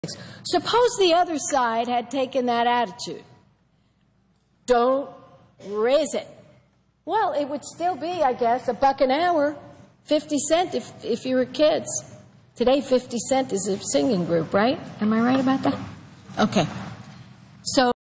Suppose the other side had taken that attitude. Don't raise it. Well, it would still be, I guess, $1 an hour, 50 cents if you were kids. Today, 50 Cent is a singing group, right? Am I right about that? Okay. So